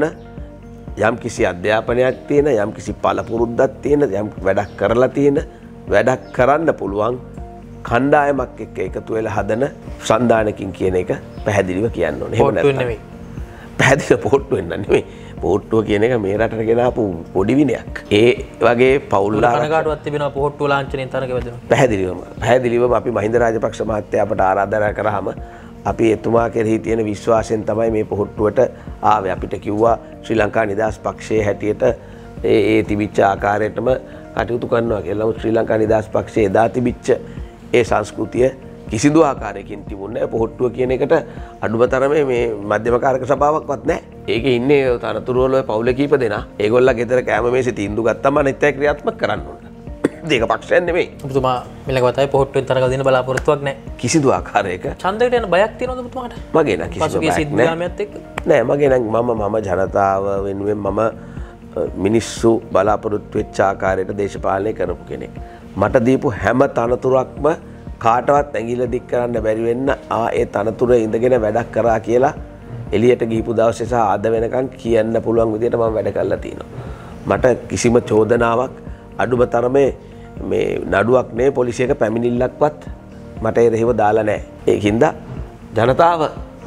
යම් කිසි අධ්‍යාපනයක් තියෙන යම් කිසි පළපුරුද්දක් තියෙන යම් වැඩක් කරලා තියෙන වැඩක් කරන්න පුළුවන් කණ්ඩායමක් එක්ක එකතු වෙලා හදන සන්දානකින් කියන එක පැහැදිලිව කියන්න ඕනේ. එහෙම නැත්නම් පැහැදිලිව පොට්ටු වෙන්න නෙමෙයි. පොට්ටුව කියන එක මේ රටට ගෙන ආපු පොඩි විනයක්. ඒ වගේ පවුල්
කනගාටුවක් තිබෙනවා පොට්ටුව ලාංඡනයෙන් තරඟ වැදෙනවා.
පැහැදිලිවම පැහැදිලිවම අපි මහින්ද රාජපක්ෂ මහත්තයා අපට ආරාධනා කරාම අපි එතුමා කෙරෙහි තියෙන විශ්වාසයෙන් තමයි මේ පොට්ටුවට ආවේ. අපිට කිව්වා ශ්‍රී ලංකා නිදහස් පක්ෂයේ හැටියට ඒ ඒ තිබිච්ච ආකාරයටම කටයුතු කරනවා කියලා. ශ්‍රී ලංකා නිදහස් පක්ෂයේ එදා තිබිච්ච ඒ සංස්කෘතිය කිසිදු ආකාරයකින් තිබුණේ නැහැ. පොහොට්ටුව කියන එකට අඩුම තරමේ මේ මධ්‍යම කාරක සභාවක්වත් නැහැ. ඒකේ ඉන්නේ තනතුරු වල පවුල කීප දෙනා. ඒගොල්ලෝ ගෙදර කැම මේසේ තීන්දුව ගත්තම අනිත් අය ක්‍රියාත්මක කරන්න ඕන. ඒක පක්ෂයක් නෙමෙයි.
ඔබතුමා මිලකවතයි පොහොට්ටුවෙන් තරඟ දෙන්න බලාපොරොත්තුවක් නැහැ.
කිසිදු ආකාරයක
ඡන්දයට යන බයක් තියෙනවද ඔබතුමාට?
මගේ නම් කිසිදු බයක් නැහැ. නෑ මගේ නම් මම මම ජනතාව වෙනුවෙන් මම මිනිස්සු බලාපොරොත්තු වෙච්ච ආකාරයට දේශපාලනය කරපු කෙනෙක්. මට දීපු හැම තනතුරක්ම කාටවත් ඇඟිල්ල දික් කරන්න බැරි වෙන්න ආ ඒ තනතුර ඉඳගෙන වැඩක් කරා කියලා එළියට ගිහපු දවසේ සහ අද වෙනකන් කියන්න පුළුවන් විදිහට මම වැඩ කරලා තියෙනවා. මට කිසිම චෝදනාවක් අඩුම තරමේ මේ නඩුවක් නේ පොලිසියක පැමිණිල්ලක්වත් මට එරෙහිව දාලා නැහැ. ඒකින්ද ජනතාව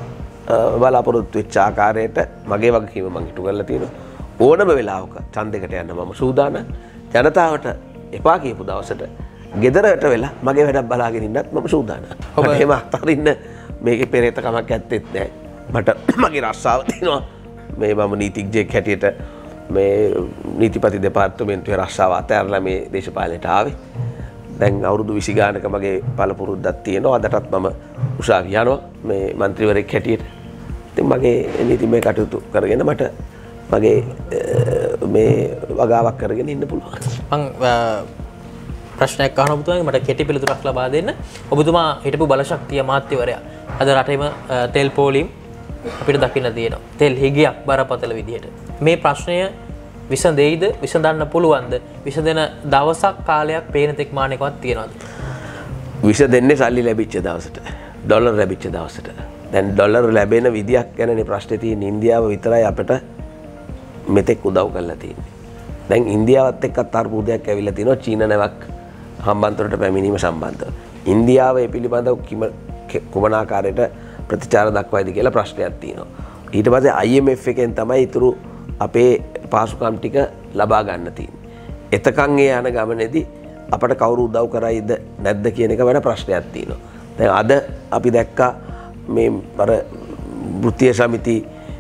බලාපොරොත්තු වෙච්ච ආකාරයට මගේ වගකීම මම ඉටු කරලා තියෙනවා. ඕනම වෙලාවක ඡන්දයකට යන්න මම සූදානම්. ජනතාවට එපා කියපු දවසට ගෙදරට වෙලා මගේ වැඩක් බලාගෙන ඉන්නත් මම සූදානම්. ඔබ එහෙම අතරින්න මේකේ පෙරේතකමක් ඇත්තෙත් නැහැ. මට මගේ රස්සාව තියෙනවා. මේ මම නීතිඥයෙක් හැටියට මේ නීතිපති දෙපාර්තමේන්තුවේ රස්සාව අතහැරලා මේ දේශපාලනයට ආවේ. දැන් අවුරුදු විසි ගානක මගේ පළපුරුද්දක් තියෙනවා. අදටත් මම උසාවි යනවා මේ മന്ത്രിවරයෙක් හැටියට. ඉතින් මගේ නීතිමය කටයුතු කරගෙන මට මගේ මේ වගාවක් කරගෙන ඉන්න පුළුවන්.
මං ප්‍රශ්නයක් අහන්න ඔබතුමාගෙන් මට කෙටි පිළිතුරක් ලබා දෙන්න. ඔබතුමා හිටපු බලශක්තිය අමාත්‍යවරයා. අද රටේම තෙල් පෝලිම් අපිට දකින්න තියෙනවා. තෙල් හිගයක් බරපතල විදිහට. මේ ප්‍රශ්නය විසඳෙයිද? විසඳන්න පුළුවන්ද? විසඳෙන දවසක් කාලයක් පේන තෙක් මානෙකවත් තියනවද?
විසඳෙන්නේ සල්ලි ලැබිච්ච දවසට. ඩොලර් ලැබිච්ච දවසට. දැන් ඩොලර් ලැබෙන විදියක් ගැනනේ ප්‍රශ්නේ තියෙන්නේ. ඉන්දියාව විතරයි අපිට මෙතෙක් උදව් කරලා තියෙන්නේ. දැන් ඉන්දියාවත් එක්කත් අර්බුදයක් ඇවිල්ලා තිනවා චීන නැවක් හම්බන්තොටට පැමිණීම සම්බන්ධව. ඉන්දියාව ඒ පිළිබඳව කුමන ආකාරයට ප්‍රතිචාර දක්වයිද කියලා ප්‍රශ්නයක් තියෙනවා. ඊට පස්සේ I M F එකෙන් තමයි ඊතුරු අපේ පාසුකම් ටික ලබා ගන්න තියෙන්නේ. එතකන් ඒ යන ගමනේදී අපට කවුරු උදව් කරයිද නැද්ද කියන එක වෙන ප්‍රශ්නයක් තියෙනවා. දැන් අද අපි දැක්කා මේ අර වෘත්තීය සමිති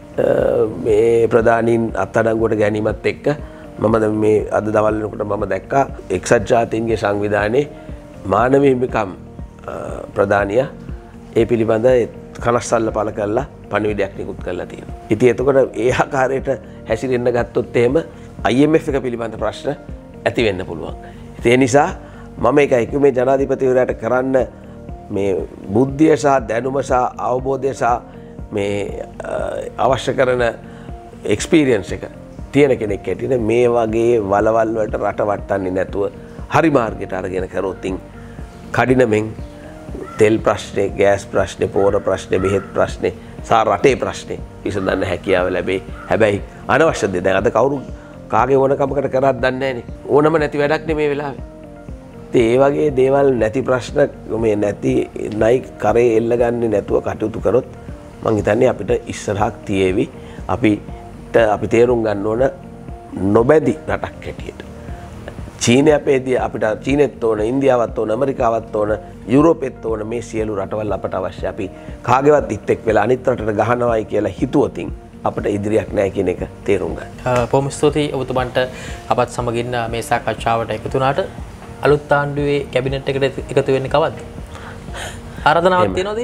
මේ ප්‍රධානීන් අත්අඩංගුවට ගැනීමත් එක්ක මම මේ අද දවල් වෙනකොට මම දැක්කා එක්සත් ජාතීන්ගේ සංවිධානයේ මානව හිමිකම් ප්‍රධානිය ඒ පිළිබඳ කනස්සල්ල පළ කරලා පණිවිඩයක් නිකුත් කරලා තියෙනවා. ඉතින් එතකොට ඒ ආකාරයට හැසිරෙන්න ගත්තොත් එහෙම I M F එක පිළිබඳ ප්‍රශ්න ඇති වෙන්න පුළුවන්. ඒ නිසා මම ඒකයි කිව්වේ ජනාධිපතිවරයාට කරන්න මේ බුද්ධිය සහ දැනුම සහ අවබෝධය සහ මේ අවශ්‍ය කරන එක්ස්පීරියන්ස් එක තියෙන කෙනෙක් හැටියට මේ වගේ වලවල් වලට රට වටන්නේ නැතුව හරි මාර්ගයට අරගෙන කරොත් කඩිනමෙන් තෙල් ප්‍රශ්නේ, ගෑස් ප්‍රශ්නේ, පෝර ප්‍රශ්නේ, බෙහෙත් ප්‍රශ්නේ සහ රටේ ප්‍රශ්නේ විසඳන්න හැකියාව ලැබේ. හැබැයි අනවශ්‍ය දේ දැන් අද කවුරු කාගේ ඕනකමකට කරත් දන්නේ නැහනේ. ඕනම නැති වැඩක් නෙමේ වෙලාවේ. ඉතින් ඒ වගේ දේවල් නැති ප්‍රශ්න මේ නැති නයි කරේ එල්ල ගන්නේ නැතුව කටයුතු කරොත් මං හිතන්නේ අපිට ඉස්සරහක් තියේවි. අපිට අපි තේරුම් ගන්න ඕන නොබැදි රටක් හැටියට. චීනය අපේදී අපිට චීනෙත් ඕන, ඉන්දියාවත් ඕන, ඇමරිකාවත් ඕන, යුරෝපෙත් ඕන මේ සියලු රටවල් අපට අවශ්‍යයි. අපි කාගේවත් ඉත්තෙක් වෙලා අනිත් රටට ගහනවායි කියලා හිතුවොතින් අපිට ඉදිරියක් නැහැ කියන එක තේරුම් ගන්න.
බොහොම ස්තුතියි ඔබතුමන්ට අපත් සමගින් මේ සාකච්ඡාවට එකතු වුණාට. අලුත් ආණ්ඩුවේ කැබිනට් එකට එකතු වෙන්නේ කවද්ද? ආරාධනාවක් තියෙනවද?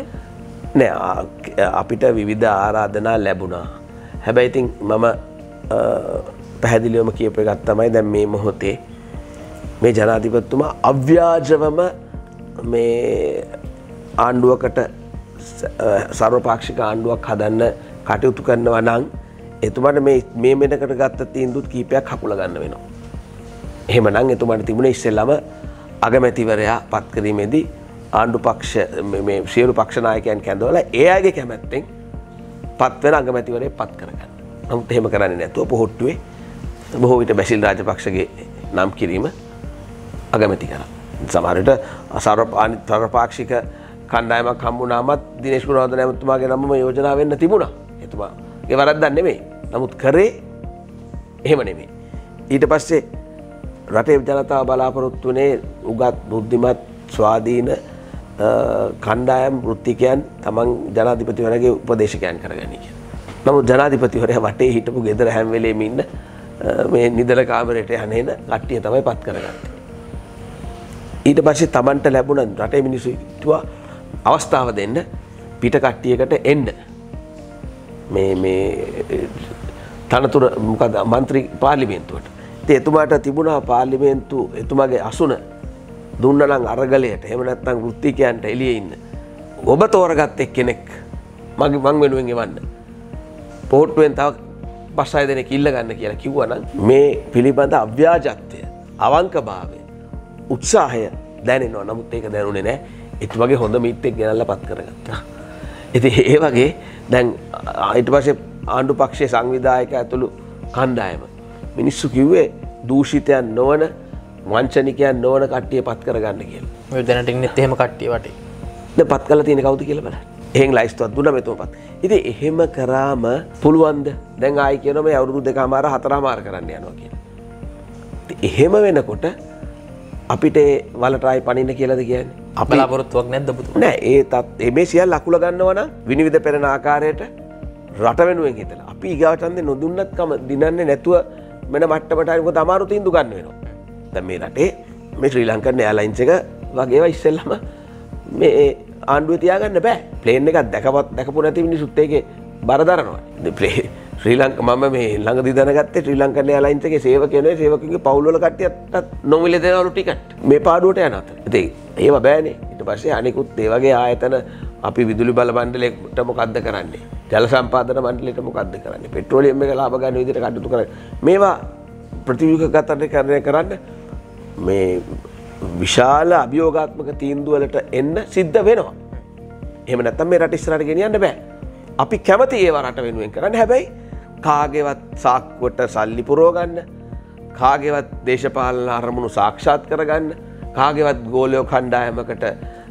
නෑ අපිට විවිධ ආරාධනා ලැබුණා. හැබැයි ඉතින් මම පැහැදිලිවම කියපු එකක් තමයි දැන් මේ මොහොතේ මේ ජනාධිපතිතුමා අව්‍යාජවම මේ ආණ්ඩුවකට සර්වපාක්ෂික ආණ්ඩුවක් හදන්න කටයුතු කරනවා නම් එතුමාට මේ මේ මෙනකට ගත්ත තීන්දුවත් කීපයක් හකුල ගන්න වෙනවා. එහෙමනම් එතුමාට තිබුණේ ඉස්සෙල්ලාම අගමැතිවරයා පත් කිරීමේදී ආණ්ඩු පක්ෂ මේ සියලු පක්ෂ නායකයන් කැඳවලා ඒ අයගේ කැමැත්තෙන් පත් වෙන අගමැතිවරයෙක් පත් කරගන්න. නමුත් එහෙම කරන්නේ නැතුව පොහොට්ටුවේ බොහෝ විට බැසිල් රාජපක්ෂගේ නම් කිරීම අගමැති කරා. සමහර විට සර්වපාක්ෂික කණ්ඩායමක් හම්බුනාමත් දිනේෂ් ගුණවර්ධන ඇමතුමාගේ නමම යෝජනා වෙන්න තිබුණා. එතුමාගේ වරද්දක් නෙමෙයි. නමුත් කරේ එහෙම නෙමෙයි. ඊට පස්සේ රටේ ජනතාව බලාපොරොත්තු වුණේ උගත් බුද්ධිමත් ස්වාධීන කණ්ඩායම් වෘත්තිකයන් තමන් ජනාධිපතිවරයාගේ උපදේශකයන් කරගනි කියලා. නමුත් ජනාධිපතිවරයා වටේ හිටපු ගෙදර හැම වෙලේම ඉන්න මේ නිදල කාමරයට යන එන කට්ටිය තමයි පත් කරගත්තේ. ඊට පස්සේ තමන්ට ලැබුණ රටේ මිනිස්සු හිතුවා අවස්ථාව දෙන්න පිට කට්ටියකට එන්න. මේ මේ තනතුර මොකද മന്ത്രി පාර්ලිමේන්තුවට. ඉතින් එතුමාට තිබුණා පාර්ලිමේන්තු එතුමාගේ අසුන දුන්නා නම් අරගලයට එහෙම නැත්නම් වෘත්තිකයන්ට එළියේ ඉන්න. ඔබ තෝරගත් එක්කෙනෙක් මගේ මං වෙනුවෙන් එවන්න. පොට්ටුවෙන් තව පස් හය දෙනෙක් ඉල්ල ගන්න කියලා කිව්වනම් මේ පිළිබඳ අව්‍යාජත්වය, අවංකභාවය, උත්සාහය දැනෙනවා. නමුත් ඒක දැනුනේ නැහැ. ඒත් වගේ හොඳ මිත්‍යෙක් ගෙනල්ලා පත් කරගත්තා. ඉතින් ඒ වගේ දැන් ඊට පස්සේ ආණ්ඩු පක්ෂයේ සංවිධායක ඇතුළු කණ්ඩායම මිනිස්සු කිව්වේ දූෂිතයන් නොවන වංචනිකයන් නොවන කට්ටිය පත් කරගන්න කියලා.
ඔය දැනට ඉන්නෙත් එහෙම කට්ටිය වටේ.
දැන් පත් කරලා තියෙන කවුද කියලා බලන්න. එහෙන් ලයිස්තුවක් දුන්නා මෙතන පත්. ඉතින් එහෙම කරාම පුළුවන්ද? දැන් ආයි කියනවා මේ අවුරුදු දෙකමාර හතරමාර කරන්න යනවා කියලා. ඉතින් එහෙම වෙනකොට අපිට වලට ආයි පනින්න කියලාද කියන්නේ?
බලාපොරොත්තුවක් නැද්ද පුතුමා?
නෑ ඒ තත් මේ සියල්ල අකුල ගන්නවා නම් විනිවිද පෙරෙන ආකාරයට රට වෙනුවෙන් හිතලා. අපි ඊගාවට හන්දේ නොදුන්නත් කම දිනන්නේ නැතුව මෙන්න මට්ටමට හරි මොකද අමාරු තීන්දුව ගන්න වෙනවා. දැන් මේ රටේ මේ ශ්‍රී ලංකන් එයාලයින්ස් එක වගේවා ඉස්සෙල්ලම මේ ආණ්ඩුවේ තියාගන්න බෑ. ප්ලේන් එකක් දැකවත් දැකපු නැති මිනිස්සුත් ඒකේ බර දරනවා. ප්ලේ ශ්‍රී ලංකා මම මේ ළඟදී දැනගත්තේ ශ්‍රී ලංකන් එයාලයින්ස් එකේ සේවකයනේ සේවකගේ පවුල් වල කට්ටියටත් නොමිලේ දෙනවලු ටිකට්. මේ පාඩුවට යන අතර. ඉතින් ඒව බෑනේ. ඊට පස්සේ අනිකුත් ඒ වගේ ආයතන අපි විදුලි බල මණ්ඩලයට මොකද්ද කරන්නේ? ජල සම්පාදන මණ්ඩලයට මොකද්ද කරන්නේ? පෙට්‍රෝලියම් එක ලාභ ගන්න විදිහට කටයුතු කරන්නේ. මේවා ප්‍රතිව්‍යුහගත කරන්න මේ විශාල අභියෝගාත්මක තීන්දුව වලට එන්න සිද්ධ වෙනවා. එහෙම නැත්නම් මේ රට ඉස්සරහට ගෙනියන්න බෑ. අපි කැමති ඒවා රට වෙනුවෙන් කරන්න. හැබැයි කාගේවත් සාක්කුවට සල්ලි පුරව ගන්න, කාගේවත් දේශපාලන අරමුණු සාක්ෂාත් කරගන්න, කාගේවත් ගෝලයෝ කණ්ඩායමකට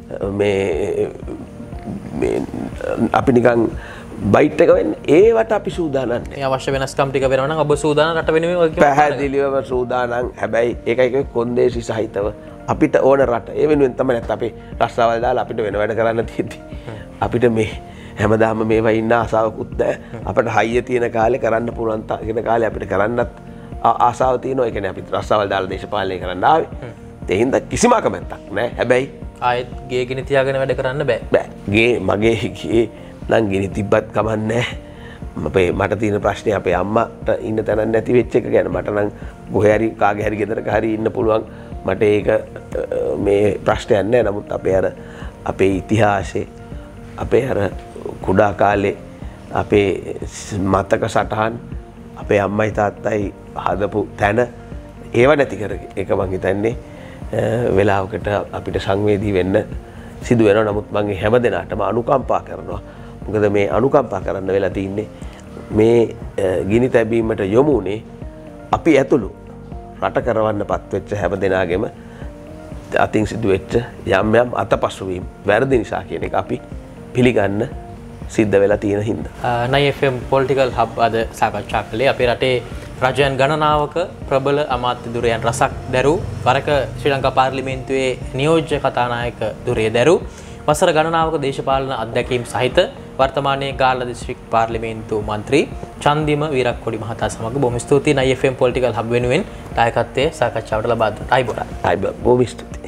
මේ මේ අපි නිකන් බයිට් එක වෙන්නේ ඒවට අපි සූදානම් නැහැ.
මේ අවශ්‍ය වෙනස්කම් ටික වෙනවා නම් ඔබ සූදානම් රට වෙනුවෙන් වගේ
පැහැදිලිවම සූදානම්. හැබැයි ඒකයි කොන්දේසි සහිතව අපිට ඕන රට. ඒ වෙනුවෙන් තමයි නැත්නම් අපි රස්සාවල් දාලා අපිට වෙන වැඩ කරන්න තියෙද්දි අපිට මේ හැමදාම මේවා ඉන්න ආසාවකුත් නැහැ. අපිට හයිය තියෙන කාලේ කරන්න පුළුවන් තියෙන කාලේ අපිට කරන්නත් ආසාව තියෙනවා. ඒ කියන්නේ අපිට රස්සාවල් දාලා දේශපාලනය කරන්න ආවේ. ඒ හින්දා කිසිම කමෙන්ටක් නැහැ. හැබැයි
ආයෙත් ගේ ගිනි තියාගෙන වැඩ කරන්න බෑ.
බෑ. ගේ මගේ ගේ නම් ගිනි තිබ්බත් කමන්නේ නැහැ. මට තියෙන ප්‍රශ්නේ අපේ අම්මට ඉන්න තැනක් නැති වෙච්ච එක ගැන. මට නම් කොහේ හරි කාගේ හරි ගෙදරක හරි ඉන්න පුළුවන්. මට ඒක මේ ප්‍රශ්නයක් නැහැ. නමුත් අපේ අර අපේ ඉතිහාසයේ අපේ අර කුඩා කාලේ අපේ මතක සටහන් අපේ අම්මයි තාත්තයි හදපු තැන ඒව නැති කර එක මං හිතන්නේ වෙලාවකට අපිට සංවේදී වෙන්න සිදු වෙනවා. නමුත් මම හැම දිනාටම අනුකම්පා කරනවා. මොකද මේ අනුකම්පා කරන්න වෙලා තින්නේ මේ ගිනි තැබීමට යොමුනේ අපි ඇතුළු රට කරවන්නපත් වෙච්ච හැම දිනාගෙම අතින් සිදු වෙච්ච යම් යම් අතපසු වීම වැරදි නිසා කියන එක අපි පිළිගන්න සිද්ධ වෙලා තියෙන හින්දා.
නයි එෆ් එම් පොලිටිකල් හබ් අද සාකච්ඡා කළේ අපේ රටේ රජයන් ගණනාවක ප්‍රබල අමාත්‍ය ධුරයන් රසක් දැරූ වරක ශ්‍රී ලංකා පාර්ලිමේන්තුවේ නියෝජ්‍ය කතානායක ධුරය දැරූ වසර ගණනාවක දේශපාලන අත්දැකීම් සහිත වර්තමානයේ ගාල්ල දිස්ත්‍රික් පාර්ලිමේන්තු මන්ත්‍රී චන්දිම වීරක්කොඩි මහතා සමග බොහොම ස්තුතියි නයි එෆ් එම් පොලිටිකල් හබ් වෙනුවෙන් දායකත්වයේ සාකච්ඡාවට ලබා දුන්නට. අයිබෝරා.
අයිබෝ බොහොම ස්තුතියි.